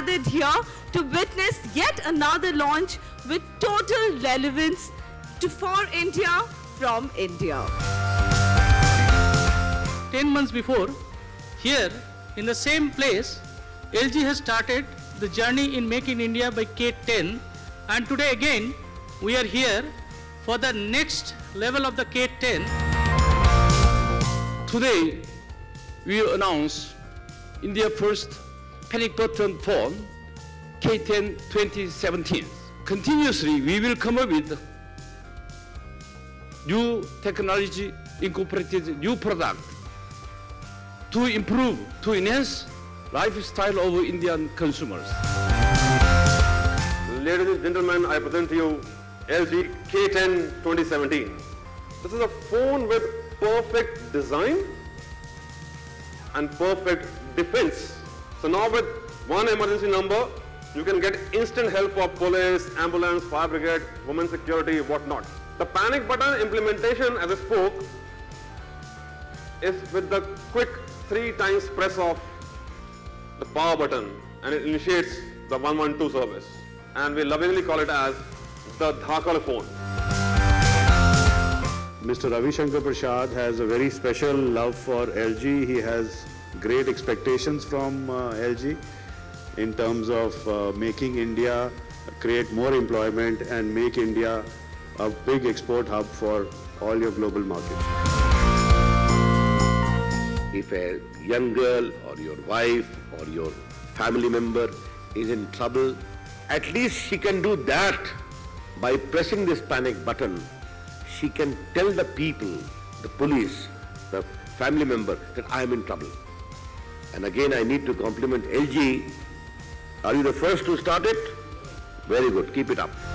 gathered here to witness yet another launch with total relevance for India from India. 10 months before, here in the same place, LG has started the journey in Make in India by K10, and today again we are here for the next level of the K10. Today we announce India's first panic button phone, K10 2017. Continuously we will come up with new technology, incorporated new product to improve, to enhance lifestyle of Indian consumers. Ladies and gentlemen, I present to you LG K10 2017. This is a phone with perfect design and perfect defense. So now with one emergency number, you can get instant help for police, ambulance, fire brigade, women security, whatnot. The panic button implementation, as I spoke, is with the quick 3 times press of the power button, and it initiates the 112 service. And we lovingly call it as the Dhakal phone. Mr. Ravi Shankar Prasad has a very special love for LG. He has great expectations from LG in terms of making India create more employment and make India a big export hub for all your global markets. If a young girl or your wife or your family member is in trouble, at least she can do that by pressing this panic button. She can tell the people, the police, the family member that I am in trouble. And again, I need to compliment LG. Are you the first to start it? Very good, keep it up.